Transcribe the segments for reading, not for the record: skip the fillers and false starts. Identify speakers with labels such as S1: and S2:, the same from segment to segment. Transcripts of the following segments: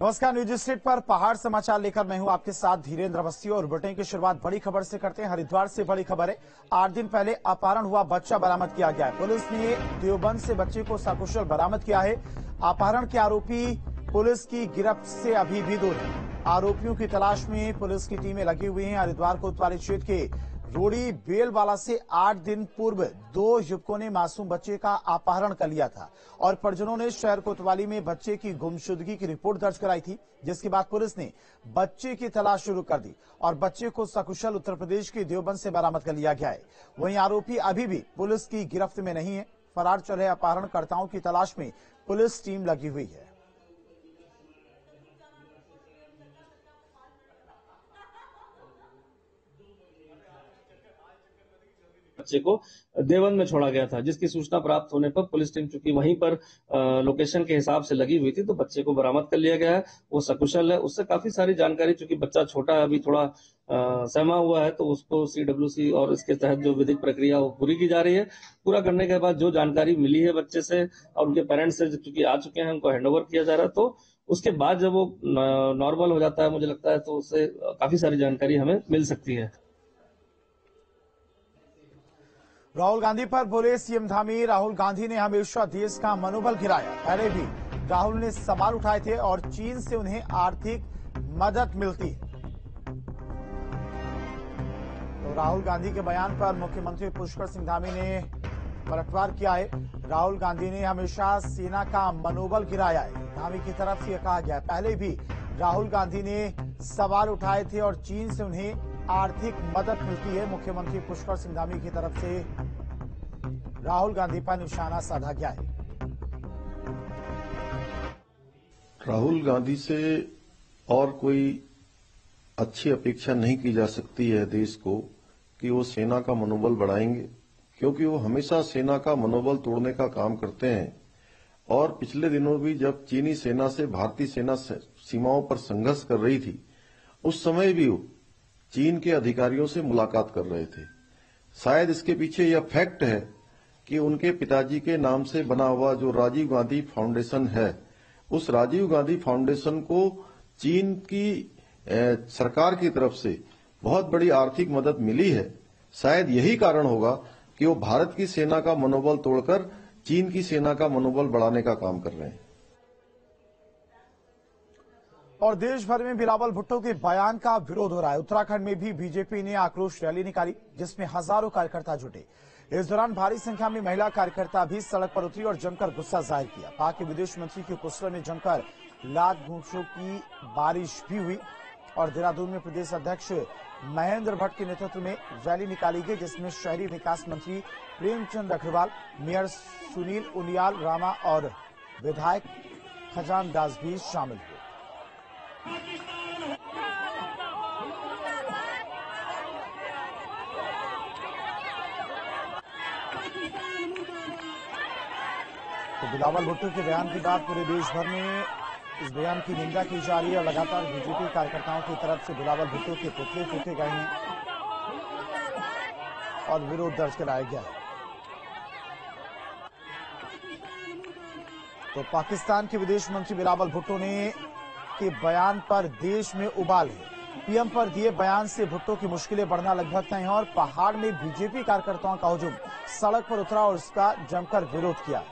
S1: नमस्कार, news street पर पहाड़ समाचार लेकर मैं हूं आपके साथ धीरेन्द्र अवस्थी। और बुलेटिन की शुरुआत बड़ी खबर से करते हैं। हरिद्वार से बड़ी खबर है। 8 दिन पहले अपहरण हुआ बच्चा बरामद किया गया है। पुलिस ने देवबंद से बच्चे को सकुशल बरामद किया है। अपहरण के आरोपी पुलिस की गिरफ्त से अभी भी दूर है। आरोपियों की तलाश में पुलिस की टीमें लगी हुई हैं। हरिद्वार कोतवाली क्षेत्र के रोड़ी बेलवाला से 8 दिन पूर्व 2 युवकों ने मासूम बच्चे का अपहरण कर लिया था और परिजनों ने शहर कोतवाली में बच्चे की गुमशुदगी की रिपोर्ट दर्ज कराई थी, जिसके बाद पुलिस ने बच्चे की तलाश शुरू कर दी और बच्चे को सकुशल उत्तर प्रदेश के देवबंद से बरामद कर लिया गया है। वहीं आरोपी अभी भी पुलिस की गिरफ्त में नहीं है। फरार चल रहे अपहरणकर्ताओं की तलाश में पुलिस टीम लगी हुई है।
S2: बच्चे को देवबंद में छोड़ा गया था, जिसकी सूचना प्राप्त होने पर पुलिस टीम चूंकि वहीं पर लोकेशन के हिसाब से लगी हुई थी, तो बच्चे को बरामद कर लिया गया है। वो सकुशल है। उससे काफी सारी जानकारी, चूंकि बच्चा छोटा है, अभी थोड़ा सहमा हुआ है, तो उसको CWC और इसके तहत जो विधिक प्रक्रिया वो पूरी की जा रही है। पूरा करने के बाद जो जानकारी मिली है बच्चे से और उनके पेरेंट्स से, चूंकि आ चुके हैं, उनको हैंडओवर किया जा रहा है, तो उसके बाद जब वो नॉर्मल हो जाता है, मुझे लगता है, तो उससे काफी सारी जानकारी हमें मिल सकती है।
S1: राहुल गांधी पर बोले सीएम धामी, राहुल गांधी ने हमेशा देश का मनोबल गिराया। पहले भी राहुल ने सवाल उठाए थे और चीन से उन्हें आर्थिक मदद मिलती है। तो राहुल गांधी के बयान पर मुख्यमंत्री पुष्कर सिंह धामी ने पलटवार किया है। राहुल गांधी ने हमेशा सेना का मनोबल गिराया है। धामी की तरफ से यह कहा गया, पहले भी राहुल गांधी ने सवाल उठाए थे और चीन से उन्हें आर्थिक मदद मिलती है। मुख्यमंत्री पुष्कर सिंह धामी की तरफ से राहुल गांधी पर निशाना साधा गया है।
S3: राहुल गांधी से और कोई अच्छी अपेक्षा नहीं की जा सकती है देश को कि वो सेना का मनोबल बढ़ाएंगे, क्योंकि वो हमेशा सेना का मनोबल तोड़ने का काम करते हैं। और पिछले दिनों भी जब चीनी सेना से भारतीय सेना सीमाओं पर संघर्ष कर रही थी, उस समय भी वो चीन के अधिकारियों से मुलाकात कर रहे थे। शायद इसके पीछे यह फैक्ट है कि उनके पिताजी के नाम से बना हुआ जो राजीव गांधी फाउंडेशन है, उस राजीव गांधी फाउंडेशन को चीन की सरकार की तरफ से बहुत बड़ी आर्थिक मदद मिली है। शायद यही कारण होगा कि वो भारत की सेना का मनोबल तोड़कर चीन की सेना का मनोबल बढ़ाने का काम कर रहे हैं।
S1: और देश भर में बिलावल भुट्टो के बयान का विरोध हो रहा है। उत्तराखंड में भी बीजेपी ने आक्रोश रैली निकाली, जिसमें हजारों कार्यकर्ता जुटे। इस दौरान भारी संख्या में महिला कार्यकर्ता भी सड़क पर उतरी और जमकर गुस्सा जाहिर किया। पाक के विदेश मंत्री के कुशल में जमकर लात घूंसों की बारिश भी हुई। और देहरादून में प्रदेश अध्यक्ष महेंद्र भट्ट के नेतृत्व में रैली निकाली गई, जिसमें शहरी विकास मंत्री प्रेमचंद अग्रवाल, मेयर सुनील उनियाल रामा और विधायक खजान दास भी शामिल हुए। तो बिलावल भुट्टो के बयान के बाद पूरे देश भर में इस बयान की निंदा की जा रही है। लगातार बीजेपी कार्यकर्ताओं की तरफ से बिलावल भुट्टो के पुतले फूके गए हैं और विरोध दर्ज कराया गया है। तो पाकिस्तान के विदेश मंत्री बिलावल भुट्टो ने के बयान पर देश में उबाल है। पीएम पर दिए बयान से भुट्टो की मुश्किलें बढ़ना लगभग तय है और पहाड़ में बीजेपी कार्यकर्ताओं का हुजूम सड़क पर उतरा और उसका जमकर विरोध किया।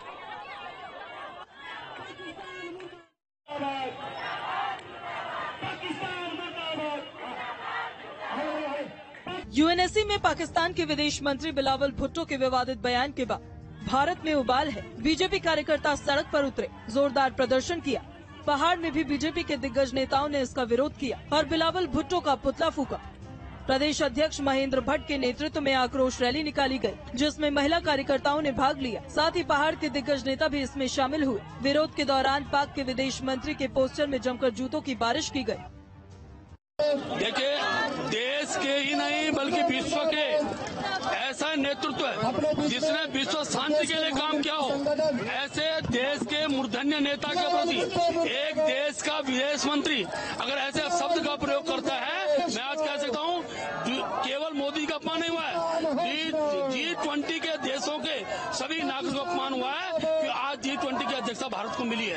S4: यूएनएससी में पाकिस्तान के विदेश मंत्री बिलावल भुट्टो के विवादित बयान के बाद भारत में उबाल है। बीजेपी कार्यकर्ता सड़क पर उतरे, जोरदार प्रदर्शन किया। पहाड़ में भी बीजेपी के दिग्गज नेताओं ने इसका विरोध किया और बिलावल भुट्टो का पुतला फूका। प्रदेश अध्यक्ष महेंद्र भट्ट के नेतृत्व में आक्रोश रैली निकाली गई, जिसमें महिला कार्यकर्ताओं ने भाग लिया। साथ ही पहाड़ के दिग्गज नेता भी इसमें शामिल हुए। विरोध के दौरान पाक के विदेश मंत्री के पोस्टर में जमकर जूतों की बारिश की गई।
S5: देखिए, देश के ही नहीं बल्कि विश्व के ऐसा नेतृत्व है जिसने विश्व शांति के लिए काम किया हो। ऐसे देश के मूर्धन्य नेता के प्रति एक देश का विदेश मंत्री अगर ऐसे शब्द का प्रयोग करता है, मैं आज कह सकता हूँ केवल मोदी का अपमान नहीं हुआ है, G20 के देशों के सभी नागरिकों का अपमान हुआ है कि आज G20 की अध्यक्षता भारत को मिली है।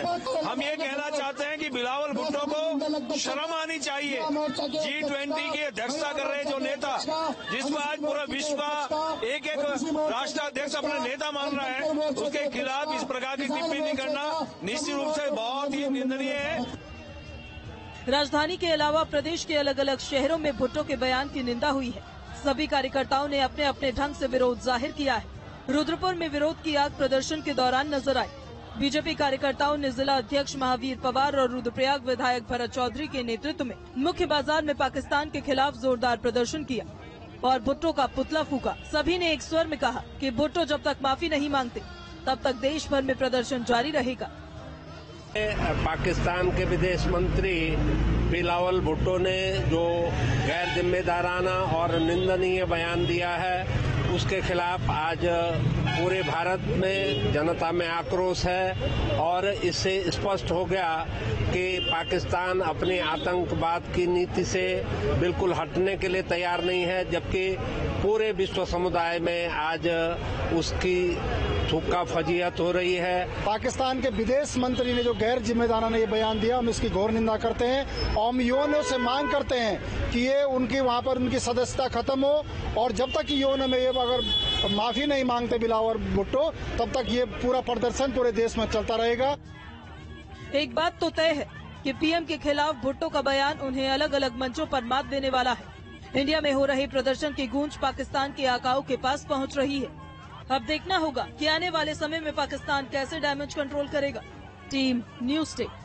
S6: हम ये कहना चाहते हैं कि बिलावल भुट्टो को शर्म आनी चाहिए। G20 की अध्यक्षता कर रहे जो नेता, जिसको आज पूरा विश्व का एक एक राष्ट्राध्यक्ष अपना नेता मान रहा है, उसके खिलाफ इस प्रकार की टिप्पणी करना निश्चित रूप से बहुत ही निंदनीय है।
S4: राजधानी के अलावा प्रदेश के अलग अलग शहरों में भुट्टो के बयान की निंदा हुई है। सभी कार्यकर्ताओं ने अपने अपने ढंग से विरोध जाहिर किया है। रुद्रपुर में विरोध की आग प्रदर्शन के दौरान नजर आई। बीजेपी कार्यकर्ताओं ने जिला अध्यक्ष महावीर पवार और रुद्रप्रयाग विधायक भरत चौधरी के नेतृत्व में मुख्य बाजार में पाकिस्तान के खिलाफ जोरदार प्रदर्शन किया और भुट्टो का पुतला फूका। सभी ने एक स्वर में कहा कि भुट्टो जब तक माफी नहीं मांगते तब तक देश भर में प्रदर्शन जारी रहेगा।
S7: पाकिस्तान के विदेश मंत्री बिलावल भुट्टो ने जो गैर जिम्मेदाराना और निंदनीय बयान दिया है, उसके खिलाफ आज पूरे भारत में जनता में आक्रोश है और इससे स्पष्ट हो गया कि पाकिस्तान अपनी आतंकवाद की नीति से बिल्कुल हटने के लिए तैयार नहीं है, जबकि पूरे विश्व समुदाय में आज उसकी थूका फजीहत हो रही है।
S8: पाकिस्तान के विदेश मंत्री ने जो गैर जिम्मेदाराना ये बयान दिया, हम इसकी घोर निंदा करते हैं और हम यूएनओ से मांग करते हैं कि ये उनकी वहाँ पर उनकी सदस्यता खत्म हो और जब तक यूएनओ में ये अगर माफी नहीं मांगते बिलावल भुट्टो, तब तक ये पूरा प्रदर्शन पूरे देश में चलता रहेगा।
S4: एक बात तो तय है कि पीएम के खिलाफ भुट्टो का बयान उन्हें अलग अलग मंचों पर मात देने वाला है। इंडिया में हो रहे प्रदर्शन की गूंज पाकिस्तान के आकाओं के पास पहुंच रही है। अब देखना होगा कि आने वाले समय में पाकिस्तान कैसे डैमेज कंट्रोल करेगा। Team news day.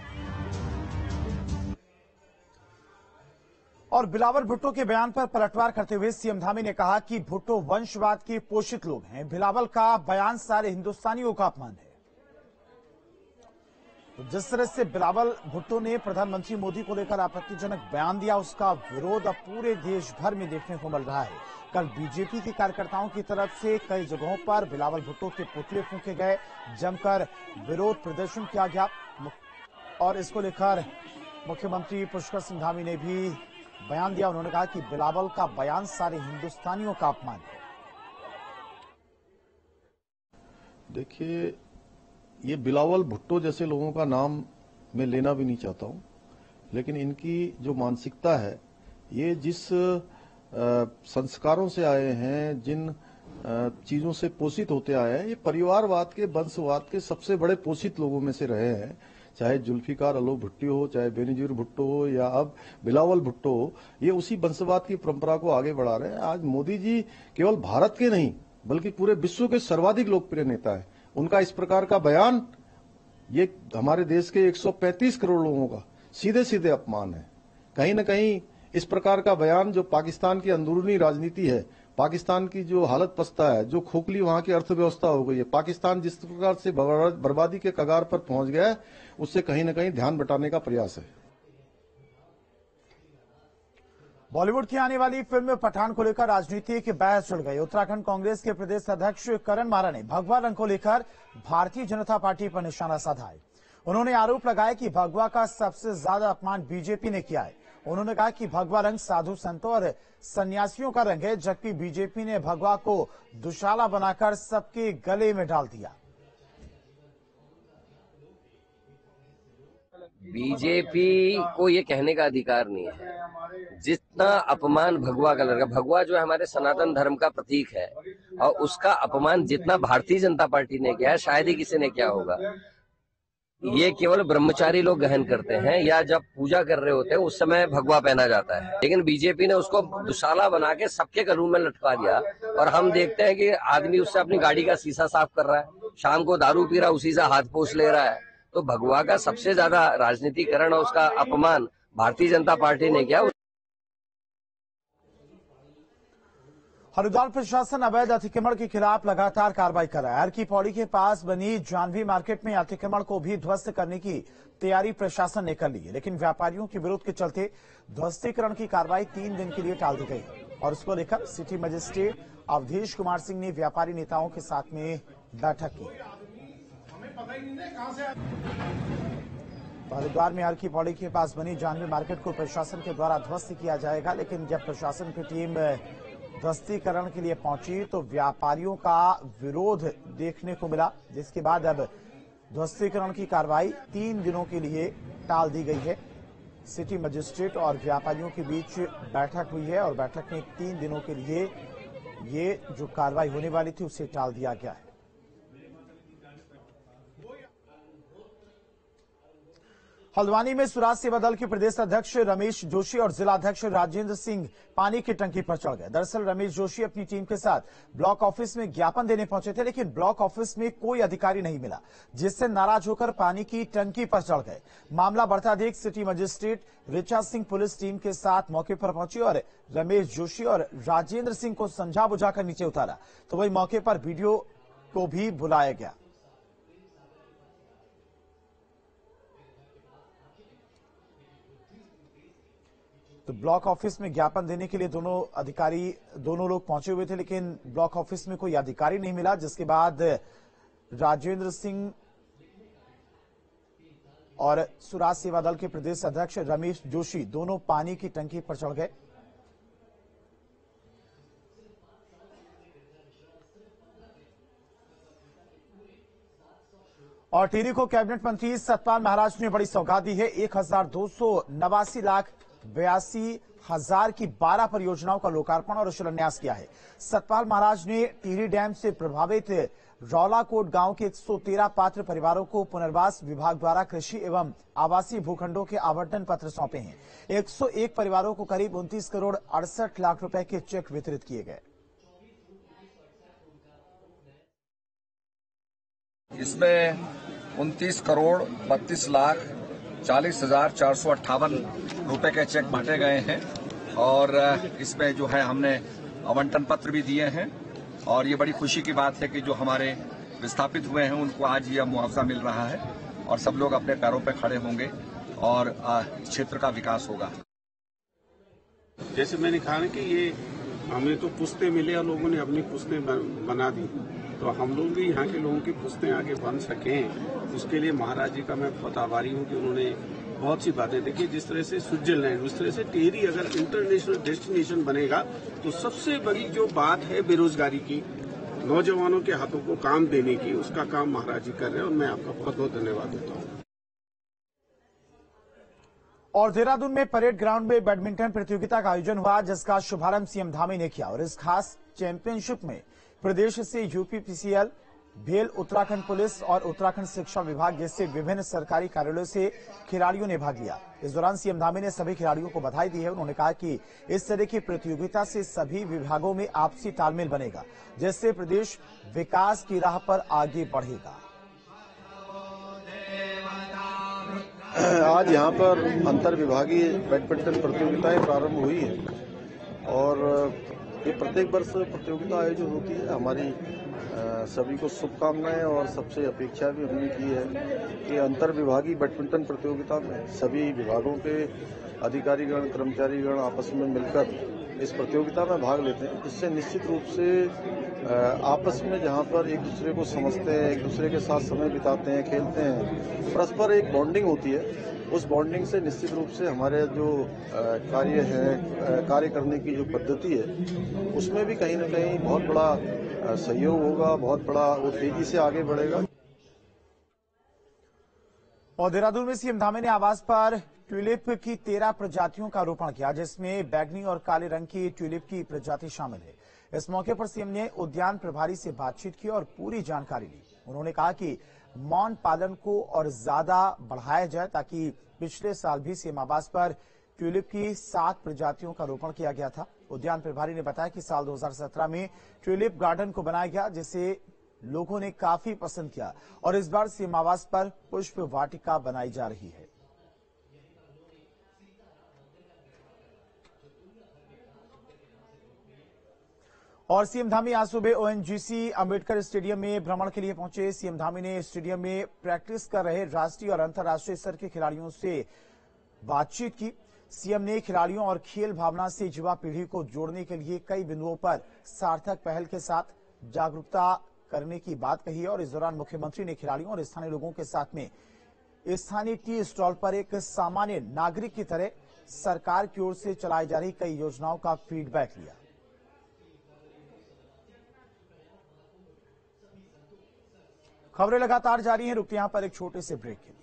S1: और बिलावल भुट्टो के बयान पर पलटवार करते हुए सीएम धामी ने कहा कि भुट्टो वंशवाद के पोषित लोग हैं। बिलावल का बयान सारे हिंदुस्तानियों का अपमान है। तो जिस तरह से बिलावल भुट्टो ने प्रधानमंत्री मोदी को लेकर आपत्तिजनक बयान दिया, उसका विरोध अब पूरे देश भर में देखने को मिल रहा है। कल बीजेपी के कार्यकर्ताओं की तरफ से कई जगहों पर बिलावल भुट्टो के पुतले फूंके गए, जमकर विरोध प्रदर्शन किया गया और इसको लेकर मुख्यमंत्री पुष्कर सिंह धामी ने भी बयान दिया। उन्होंने कहा कि बिलावल का बयान सारे हिंदुस्तानियों का अपमान है।
S3: देखिए, ये बिलावल भुट्टो जैसे लोगों का नाम मैं लेना भी नहीं चाहता हूं, लेकिन इनकी जो मानसिकता है, ये जिस संस्कारों से आए हैं, जिन चीजों से पोषित होते आए हैं, ये परिवारवाद के, वंशवाद के सबसे बड़े पोषित लोगों में से रहे हैं। चाहे जुल्फिकार अली भुट्टो हो, चाहे बेनजीर भुट्टो हो या अब बिलावल भुट्टो हो, ये उसी वंशवाद की परंपरा को आगे बढ़ा रहे हैं। आज मोदी जी केवल भारत के नहीं बल्कि पूरे विश्व के सर्वाधिक लोकप्रिय नेता है। उनका इस प्रकार का बयान ये हमारे देश के 135 करोड़ लोगों का सीधे सीधे अपमान है। कहीं न कहीं इस प्रकार का बयान जो पाकिस्तान की अंदरूनी राजनीति है, पाकिस्तान की जो हालत पस्ता है, जो खोखली वहां की अर्थव्यवस्था हो गई है, पाकिस्तान जिस प्रकार से बर्बादी के कगार पर पहुंच गया है, उससे कहीं न कहीं ध्यान बटाने का प्रयास है।
S1: बॉलीवुड की आने वाली फिल्म पठान को लेकर राजनीति की बहस छिड़ गई। उत्तराखंड कांग्रेस के प्रदेश अध्यक्ष करण मारा ने भगवा रंग को लेकर भारतीय जनता पार्टी पर निशाना साधा है। उन्होंने आरोप लगाया कि भगवा का सबसे ज्यादा अपमान बीजेपी ने किया है। उन्होंने कहा कि भगवा रंग साधु संतों और सन्यासियों का रंग है, जबकि बीजेपी ने भगवा को दुशाला बनाकर सबके गले में डाल दिया।
S9: बीजेपी को ये कहने का अधिकार नहीं है जितना अपमान भगवा कलर का, भगवा जो है हमारे सनातन धर्म का प्रतीक है, और उसका अपमान जितना भारतीय जनता पार्टी ने किया है शायद ही किसी ने किया होगा। ये केवल ब्रह्मचारी लोग गहन करते हैं या जब पूजा कर रहे होते हैं उस समय भगवा पहना जाता है, लेकिन बीजेपी ने उसको दुशाला बना के सबके गलों में लटका दिया। और हम देखते हैं कि आदमी उससे अपनी गाड़ी का शीशा साफ कर रहा है, शाम को दारू पी रहा है, उसी से हाथ पोंछ ले रहा है। तो भगवा का सबसे ज्यादा राजनीतिकरण और उसका अपमान भारतीय जनता पार्टी ने किया।
S1: हरिद्वार प्रशासन अवैध अतिक्रमण के खिलाफ लगातार कार्रवाई कर रहा है। हर की पौड़ी के पास बनी जानवी मार्केट में अतिक्रमण को भी ध्वस्त करने की तैयारी प्रशासन ने कर ली है, लेकिन व्यापारियों के विरोध के चलते ध्वस्तीकरण की कार्रवाई 3 दिन के लिए टाल दी गई है। और उसको लेकर सिटी मजिस्ट्रेट अवधेश कुमार सिंह ने व्यापारी नेताओं के साथ में बैठक की। हरिद्वार में हर की पौड़ी के पास बनी जानवी मार्केट को प्रशासन के द्वारा ध्वस्त किया जाएगा, लेकिन जब प्रशासन की टीम ध्वस्तीकरण के लिए पहुंची तो व्यापारियों का विरोध देखने को मिला, जिसके बाद अब ध्वस्तीकरण की कार्रवाई 3 दिनों के लिए टाल दी गई है। सिटी मजिस्ट्रेट और व्यापारियों के बीच बैठक हुई है और बैठक में 3 दिनों के लिए ये जो कार्रवाई होने वाली थी उसे टाल दिया गया है। हल्द्वानी में स्वराज सेवा दल के प्रदेश अध्यक्ष रमेश जोशी और जिला अध्यक्ष राजेंद्र सिंह पानी की टंकी पर चढ़ गए। दरअसल रमेश जोशी अपनी टीम के साथ ब्लॉक ऑफिस में ज्ञापन देने पहुंचे थे, लेकिन ब्लॉक ऑफिस में कोई अधिकारी नहीं मिला, जिससे नाराज होकर पानी की टंकी पर चढ़ गए। मामला बढ़ता देख city magistrate Richa Singh police team के साथ मौके पर पहुंची और रमेश जोशी और राजेंद्र सिंह को समझा बुझाकर नीचे उतारा, तो वही मौके पर वीडियो को भी बुलाया गया। तो ब्लॉक ऑफिस में ज्ञापन देने के लिए दोनों लोग पहुंचे हुए थे, लेकिन ब्लॉक ऑफिस में कोई अधिकारी नहीं मिला, जिसके बाद राजेंद्र सिंह और स्वराज सेवा दल के प्रदेश अध्यक्ष रमेश जोशी दोनों पानी की टंकी पर चढ़ गए। और टिहरी को कैबिनेट मंत्री सतपाल महाराज ने बड़ी सौगात दी है। 1,289 लाख 82,000 की 12 परियोजनाओं का लोकार्पण और शिलान्यास किया है। सतपाल महाराज ने टिहरी डैम से प्रभावित रौलाकोट गांव के 113 पात्र परिवारों को पुनर्वास विभाग द्वारा कृषि एवं आवासीय भूखंडों के आवंटन पत्र सौंपे हैं। 101 परिवारों को करीब 29 करोड़ 68 लाख रुपए के चेक वितरित किए गए।
S10: इसमें 29 करोड़ 32 लाख 40,458 रुपए के चेक बांटे गए हैं और इसमें जो है हमने आवंटन पत्र भी दिए हैं और ये बड़ी खुशी की बात है कि जो हमारे विस्थापित हुए हैं उनको आज यह मुआवजा मिल रहा है और सब लोग अपने पैरों पर खड़े होंगे और क्षेत्र का विकास होगा।
S11: जैसे मैंने कहा कि ये हमें तो पुश्तें मिले और लोगों ने अपनी पुश्तें बना दी, तो हम लोग भी यहाँ के लोगों की पुश्तें आगे बन सकें, उसके लिए महाराज जी का मैं बहुत आभारी हूँ कि उन्होंने बहुत सी बातें देखी। जिस तरह से स्विट्जरलैंड, उस तरह से टिहरी अगर इंटरनेशनल डेस्टिनेशन बनेगा तो सबसे बड़ी जो बात है बेरोजगारी की, नौजवानों के हाथों को काम देने की, उसका काम महाराज जी कर रहे हैं और मैं आपका बहुत बहुत धन्यवाद देता हूँ।
S1: और देहरादून में परेड ग्राउंड में बैडमिंटन प्रतियोगिता का आयोजन हुआ, जिसका शुभारंभ सीएम धामी ने किया और इस खास चैंपियनशिप में प्रदेश से यूपीपीसीएल, भेल, उत्तराखंड पुलिस और उत्तराखंड शिक्षा विभाग जैसे विभिन्न सरकारी कार्यालयों से खिलाड़ियों ने भाग लिया। इस दौरान सीएम धामी ने सभी खिलाड़ियों को बधाई दी है। उन्होंने कहा कि इस तरह की प्रतियोगिता से सभी विभागों में आपसी तालमेल बनेगा, जिससे प्रदेश विकास की राह पर आगे बढ़ेगा।
S3: आज यहाँ पर अंतर विभागीय बैडमिंटन प्रतियोगिताएं प्रारंभ हुई है और ये प्रत्येक वर्ष प्रतियोगिता आयोजित होती है। हमारी सभी को शुभकामनाएं और सबसे अपेक्षा भी हमने की है कि अंतर विभागीय बैडमिंटन प्रतियोगिता में सभी विभागों के अधिकारीगण, कर्मचारीगण आपस में मिलकर इस प्रतियोगिता में भाग लेते हैं, जिससे निश्चित रूप से आपस में जहां पर एक दूसरे को समझते हैं, एक दूसरे के साथ समय बिताते हैं, खेलते हैं, परस्पर एक बॉन्डिंग होती है। उस बॉन्डिंग से निश्चित रूप से हमारे जो कार्य है, कार्य करने की जो पद्धति है, उसमें भी कहीं न कहीं बहुत बड़ा सहयोग होगा, बहुत बड़ा वो तेजी से आगे बढ़ेगा।
S1: और देहरादून में सीएम धामी ने आवास पर ट्यूलिप की 13 प्रजातियों का रोपण किया, जिसमें बैगनी और काले रंग की ट्यूलिप की प्रजाति शामिल है। इस मौके पर सीएम ने उद्यान प्रभारी से बातचीत की और पूरी जानकारी ली। उन्होंने कहा कि मौन पालन को और ज्यादा बढ़ाया जाए, ताकि पिछले साल भी सीएम आवास पर ट्यूलिप की 7 प्रजातियों का रोपण किया गया था। उद्यान प्रभारी ने बताया कि साल 2017 में ट्यूलिप गार्डन को बनाया गया, जिसे लोगों ने काफी पसंद किया और इस बार सीएम आवास पर पुष्प वाटिका बनाई जा रही है। और सीएम धामी आज सुबह ओएनजीसी अंबेडकर स्टेडियम में भ्रमण के लिए पहुंचे। सीएम धामी ने स्टेडियम में प्रैक्टिस कर रहे राष्ट्रीय और अंतर्राष्ट्रीय स्तर के खिलाड़ियों से बातचीत की। सीएम ने खिलाड़ियों और खेल भावना से युवा पीढ़ी को जोड़ने के लिए कई बिंदुओं पर सार्थक पहल के साथ जागरूकता करने की बात कही और इस दौरान मुख्यमंत्री ने खिलाड़ियों और स्थानीय लोगों के साथ में स्थानीय टी स्टॉल पर एक सामान्य नागरिक की तरह सरकार की ओर से चलाई जा रही कई योजनाओं का फीडबैक लिया। खबरें लगातार जारी हैं, रुकते यहां पर एक छोटे से ब्रेक के लिए।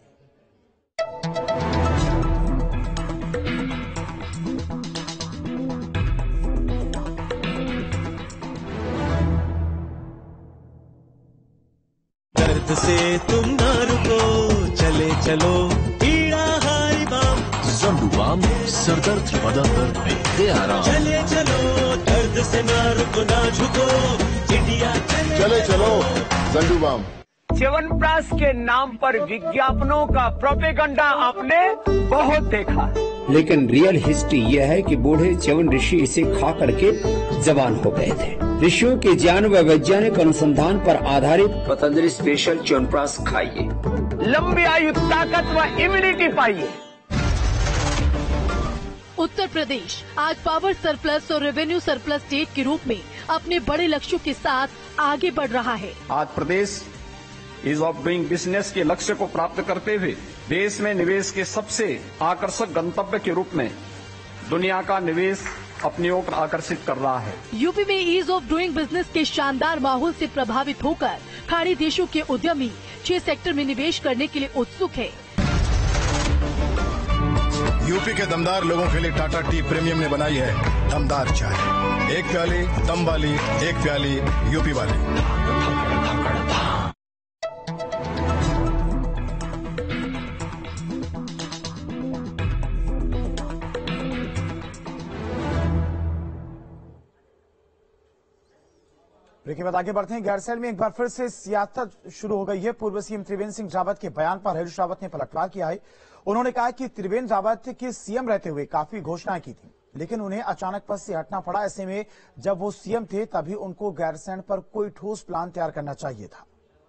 S12: दर्द से तुम ना रुको, चले चलो पीड़ा हारी बाम, ज़ंडुबाम सरदर्द बदन दर्द में दे आराम। चले चलो दर्द से ना रुको ना झुको, इंडिया चले चलो ज़ंडुबाम।
S13: च्यवनप्राश के नाम पर विज्ञापनों का प्रोपेगेंडा आपने बहुत देखा, लेकिन रियल हिस्ट्री यह है कि बूढ़े च्यवन ऋषि इसे खा करके जवान हो गए थे। ऋषियों के ज्ञान व वैज्ञानिक अनुसंधान पर आधारित पतंजलि स्पेशल च्यवनप्राश खाइए, लंबी आयु, ताकत व इम्यूनिटी पाइए।
S14: उत्तर प्रदेश आज पावर सरप्लस और रेवेन्यू सरप्लस स्टेट के रूप में अपने बड़े लक्ष्यों के साथ आगे बढ़ रहा है।
S13: आज प्रदेश ईज ऑफ डूइंग बिजनेस के लक्ष्य को प्राप्त करते हुए देश में निवेश के सबसे आकर्षक गंतव्य के रूप में दुनिया का निवेश अपनी ओर आकर्षित कर रहा है।
S14: यूपी में ईज ऑफ डूइंग बिजनेस के शानदार माहौल से प्रभावित होकर खाड़ी देशों के उद्यमी 6 सेक्टर में निवेश करने के लिए उत्सुक है।
S15: यूपी के दमदार लोगों के लिए टाटा टी प्रीमियम ने बनाई है दमदार चाय, एक प्याली दम वाली, एक प्याली यूपी वाली।
S1: ब्रेक के बाद आगे बढ़ते हैं। गैरसैंण में एक बार फिर से सियासत शुरू हो गई है। पूर्व सीएम त्रिवेंद्र सिंह रावत के बयान पर हरीश रावत ने पलटवार किया है। उन्होंने कहा कि त्रिवेंद्र रावत के सीएम रहते हुए काफी घोषणाएं की थी, लेकिन उन्हें अचानक पद से हटना पड़ा। ऐसे में जब वो सीएम थे तभी उनको गैरसैंण पर कोई ठोस प्लान तैयार करना चाहिए था।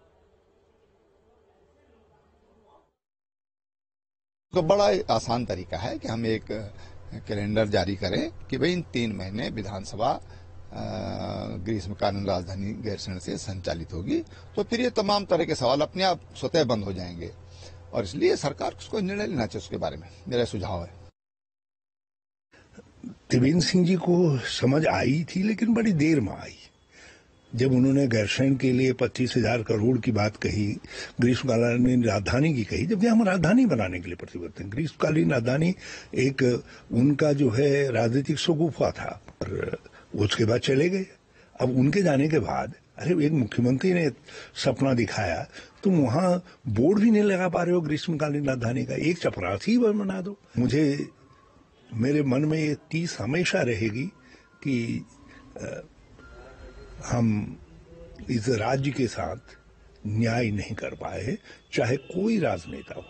S16: तो बड़ा आसान तरीका है कि हम एक कैलेंडर जारी करें कि भाई इन 3 महीने विधानसभा ग्रीष्मकालीन राजधानी गैरसैंण से संचालित होगी, तो फिर ये तमाम तरह के सवाल अपने आप स्वतः बंद हो जाएंगे और इसलिए सरकार को निर्णय लेना चाहिए। उसके बारे में मेरा सुझाव है।
S17: त्रिवेंद्र सिंह जी को समझ आई थी, लेकिन बड़ी देर में आई। जब उन्होंने गैरसैंण के लिए 25,000 करोड़ की बात कही, ग्रीष्मकालीन राजधानी की कही, जबकि हम राजधानी बनाने के लिए प्रतिबद्ध हैं। ग्रीष्मकालीन राजधानी एक उनका जो है राजनीतिक शगुफा था और उसके बाद चले गए। अब उनके जाने के बाद अरे एक मुख्यमंत्री ने सपना दिखाया, तुम वहां बोर्ड भी नहीं लगा पा रहे हो ग्रीष्मकालीन राजधानी का, एक चपरासी बना दो। मुझे मेरे मन में ये 30 हमेशा रहेगी कि हम इस राज्य के साथ न्याय नहीं कर पाए, चाहे कोई राजनेता हो।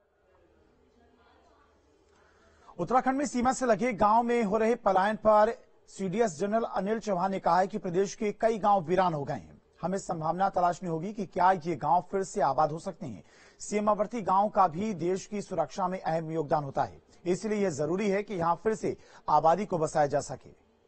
S1: उत्तराखंड में सीमा से लगे गांव में हो रहे पलायन पर सीडीएस जनरल अनिल चौहान ने कहा है कि प्रदेश के कई गांव वीरान हो गए हैं। हमें संभावना तलाशनी होगी कि क्या ये गांव फिर से आबाद हो सकते हैं। सीमावर्ती गांव का भी देश की सुरक्षा में अहम योगदान होता है, इसलिए यह जरूरी है कि यहां फिर से आबादी को बसाया जा सके।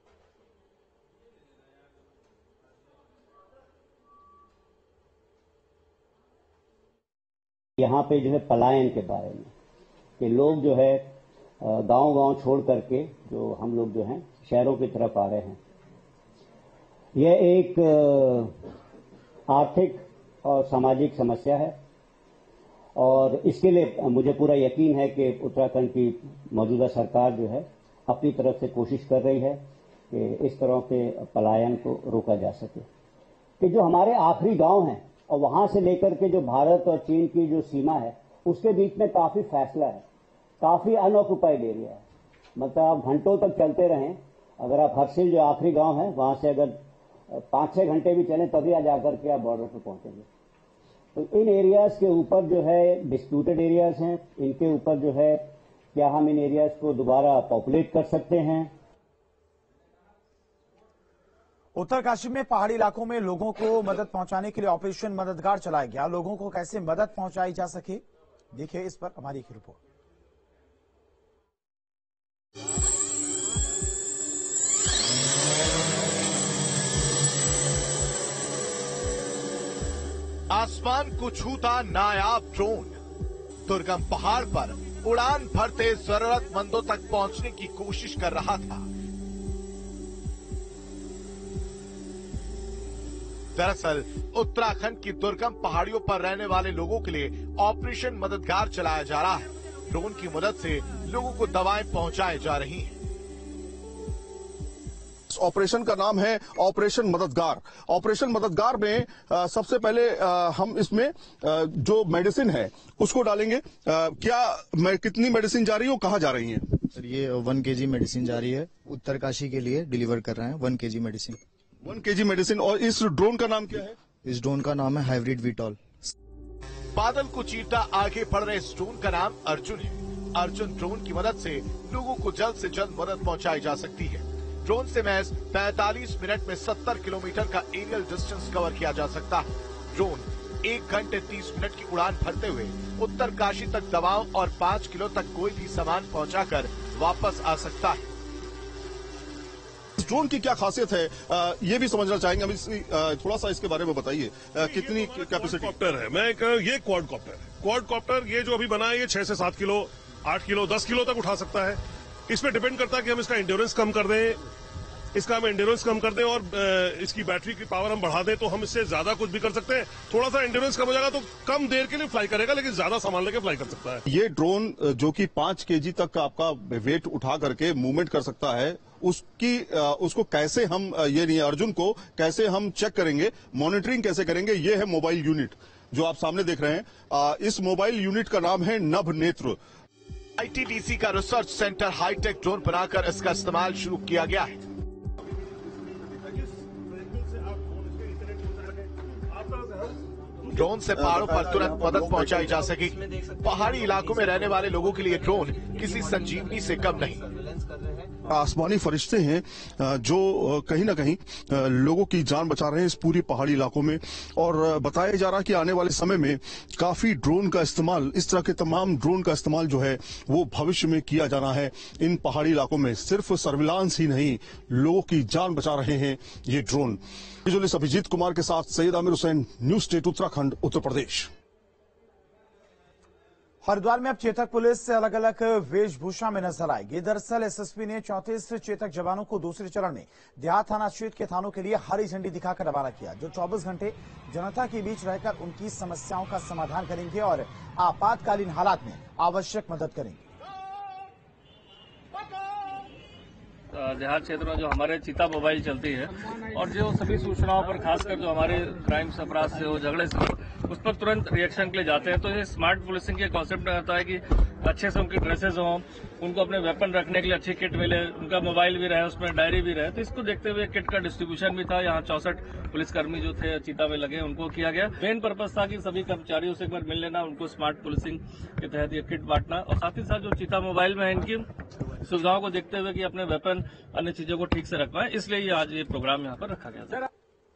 S18: यहाँ पे जो है पलायन के बारे में कि लोग जो है गांव छोड़ करके जो हम लोग जो हैं शहरों की तरफ आ रहे हैं, यह एक आर्थिक और सामाजिक समस्या है और इसके लिए मुझे पूरा यकीन है कि उत्तराखंड की मौजूदा सरकार जो है अपनी तरफ से कोशिश कर रही है कि इस तरह के पलायन को रोका जा सके। कि जो हमारे आखिरी गांव हैं और वहां से लेकर के जो भारत और चीन की जो सीमा है उसके बीच में काफी फैसला है, काफी अनऑक्युपाइड एरिया है। मतलब आप घंटों तक चलते रहें, अगर आप हरसिल जो आखिरी गांव है वहां से अगर 5-6 घंटे भी चलें तभी आज आकर के आप बॉर्डर पर पहुंचेंगे। तो इन एरियाज के ऊपर जो है डिस्प्यूटेड एरियाज हैं, इनके ऊपर जो है क्या हम इन एरियाज को दोबारा पॉपुलेट कर सकते हैं।
S1: उत्तरकाशी में पहाड़ी इलाकों में लोगों को मदद पहुंचाने के लिए ऑपरेशन मददगार चलाया गया। लोगों को कैसे मदद पहुंचाई जा सके, देखिए इस पर हमारी एक रिपोर्ट।
S19: आसमान को छूता नायाब ड्रोन दुर्गम पहाड़ पर उड़ान भरते जरूरतमंदों तक पहुंचने की कोशिश कर रहा था। दरअसल उत्तराखंड की दुर्गम पहाड़ियों पर रहने वाले लोगों के लिए ऑपरेशन मददगार चलाया जा रहा है। ड्रोन की मदद से लोगों को दवाएं पहुंचाई जा रही हैं।
S20: ऑपरेशन का नाम है ऑपरेशन मददगार। ऑपरेशन मददगार में सबसे पहले हम इसमें जो मेडिसिन है उसको डालेंगे। कितनी मेडिसिन जा रही है और कहाँ जा रही है?
S21: सर ये 1 kg मेडिसिन जा रही है, उत्तरकाशी के लिए डिलीवर कर रहे हैं 1 kg मेडिसिन।
S20: 1 kg medicine. और इस ड्रोन का नाम क्या है?
S21: इस ड्रोन का नाम है हाइब्रिड वीटॉल।
S19: बादल को चीरता आगे बढ़ रहे इस ड्रोन का नाम अर्जुन है। अर्जुन ड्रोन की मदद से लोगों को जल्द से जल्द मदद पहुंचाई जा सकती है। ड्रोन से महज 45 मिनट में 70 किलोमीटर का एरियल डिस्टेंस कवर किया जा सकता है। ड्रोन 1 घंटे 30 मिनट की उड़ान भरते हुए उत्तरकाशी तक दवाओं और 5 किलो तक कोई भी सामान पहुंचाकर वापस आ सकता है।
S20: इस ड्रोन की क्या खासियत है ये भी समझना चाहेंगे हम। थोड़ा सा इसके बारे में बताइए, कितनी कैपेसिटी?
S22: कॉप्टर है, ये क्वाड कॉप्टर है। क्वाड कॉप्टर ये जो अभी बना है ये 6 से 7 किलो, 8 किलो, 10 किलो तक उठा सकता है। इसमें डिपेंड करता है कि हम इसका एंड्योरेंस कम कर दें, और इसकी बैटरी की पावर हम बढ़ा दें तो हम इससे ज्यादा कुछ भी कर सकते हैं। थोड़ा सा एंड्योरेंस कम हो जाएगा तो कम देर के लिए फ्लाई करेगा, लेकिन ज्यादा सामान लेके फ्लाई कर सकता है।
S20: ये ड्रोन जो कि 5 kg तक का आपका वेट उठा करके मूवमेंट कर सकता है, उसको कैसे हम अर्जुन को कैसे हम चेक करेंगे, मॉनिटरिंग कैसे करेंगे, ये है मोबाइल यूनिट जो आप सामने देख रहे हैं। इस मोबाइल यूनिट का नाम है नभ नेत्र।
S19: ITDC का रिसर्च सेंटर हाईटेक ड्रोन बनाकर इसका इस्तेमाल शुरू किया गया है। ड्रोन से पहाड़ों पर तुरंत मदद पहुंचाई जा सकेगी। पहाड़ी इलाकों में रहने वाले लोगों के लिए ड्रोन किसी संजीवनी से कम नहीं।
S20: आसमानी फरिश्ते हैं जो कहीं ना कहीं लोगों की जान बचा रहे हैं इस पूरी पहाड़ी इलाकों में। और बताया जा रहा है कि आने वाले समय में काफी ड्रोन का इस्तेमाल, इस तरह के तमाम ड्रोन का इस्तेमाल जो है वो भविष्य में किया जाना है इन पहाड़ी इलाकों में। सिर्फ सर्विलांस ही नहीं, लोगों की जान बचा रहे हैं ये ड्रोन। विजुअलिस्ट अभिजीत कुमार के साथ सैयद आमिर हुसैन, न्यूज स्टेट उत्तराखंड, उत्तर प्रदेश।
S1: हरिद्वार में अब चेतक पुलिस से अलग अलग वेशभूषा में नजर आएगी। दरअसल एसएसपी ने 34 चेतक जवानों को दूसरे चरण में देहात थाना क्षेत्र के थानों के लिए हरी झंडी दिखाकर रवाना किया, जो 24 घंटे जनता के बीच रहकर उनकी समस्याओं का समाधान करेंगे और आपातकालीन हालात में आवश्यक मदद करेंगे।
S2: देहात क्षेत्र में जो हमारे चीता मोबाइल चलती है और जो सभी सूचनाओं पर, खासकर जो हमारे क्राइम्स, अपराध से हो, झगड़े से हो, उस पर तुरंत रिएक्शन के लिए जाते हैं। तो ये स्मार्ट पुलिसिंग के कॉन्सेप्ट में आता है कि अच्छे से उनकी ड्रेसेज हों, उनको अपने वेपन रखने के लिए अच्छी किट मिले, उनका मोबाइल भी रहे, उसमें डायरी भी रहे। तो इसको देखते हुए किट का डिस्ट्रीब्यूशन भी था। यहाँ 64 पुलिसकर्मी जो थे चीता में लगे, उनको किया गया। मेन पर्पज था कि सभी कर्मचारियों से एक बार मिल लेना, उनको स्मार्ट पुलिसिंग के तहत ये किट बांटना, और साथ ही साथ जो चीता मोबाइल में है इनकी सुविधाओं को देखते हुए कि अपने वेपन, अन्य चीजों को ठीक से रखवाएं, इसलिए आज ये प्रोग्राम यहाँ पर रखा गया था।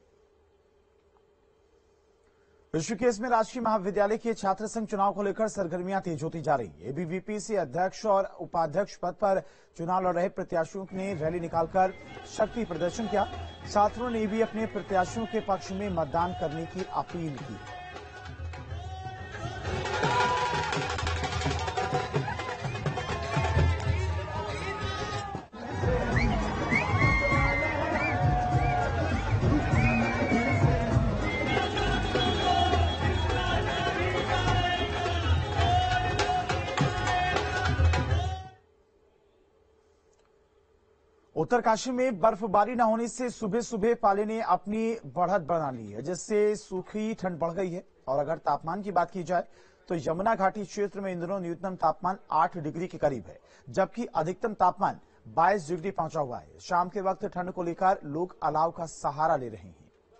S1: ऋषिकेश में राजकीय महाविद्यालय के छात्र संघ चुनाव को लेकर सरगर्मियां तेज होती जा रही है। एबीवीपी अध्यक्ष और उपाध्यक्ष पद पर चुनाव लड़ रहे प्रत्याशियों ने रैली निकालकर शक्ति प्रदर्शन किया। छात्रों ने भी अपने प्रत्याशियों के पक्ष में मतदान करने की अपील की। उत्तरकाशी में बर्फबारी न होने से सुबह सुबह पाले ने अपनी बढ़त बढ़ा ली है, जिससे सूखी ठंड बढ़ गई है। और अगर तापमान की बात की जाए तो यमुना घाटी क्षेत्र में इन दिनों न्यूनतम तापमान 8 डिग्री के करीब है, जबकि अधिकतम तापमान 22 डिग्री पहुंचा हुआ है। शाम के वक्त ठंड को लेकर लोग अलाव का सहारा ले रहे हैं।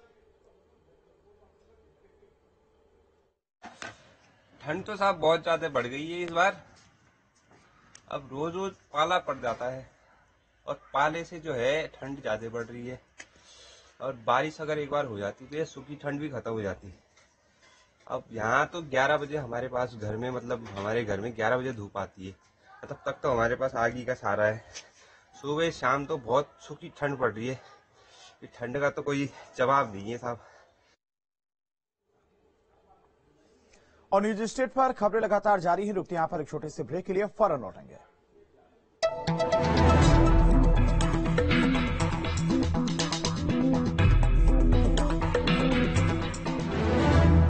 S23: ठंड तो साहब बहुत ज्यादा बढ़ गई है इस बार। अब रोज रोज पाला पड़ जाता है और पाले से जो है ठंड ज्यादा बढ़ रही है। और बारिश अगर एक बार हो जाती तो ये सूखी ठंड भी खत्म हो जाती। अब यहाँ तो 11 बजे हमारे पास घर में, मतलब हमारे घर में 11 बजे धूप आती है, तब तक तो हमारे पास आग ही का सहारा है। सुबह शाम तो बहुत सूखी ठंड पड़ रही है। ठंड का तो कोई जवाब नहीं है साहब।
S1: और न्यूज स्टेट पर खबरें लगातार जारी है। रुकते यहाँ पर एक छोटे से ब्रेक के लिए, फौरन लौटेंगे।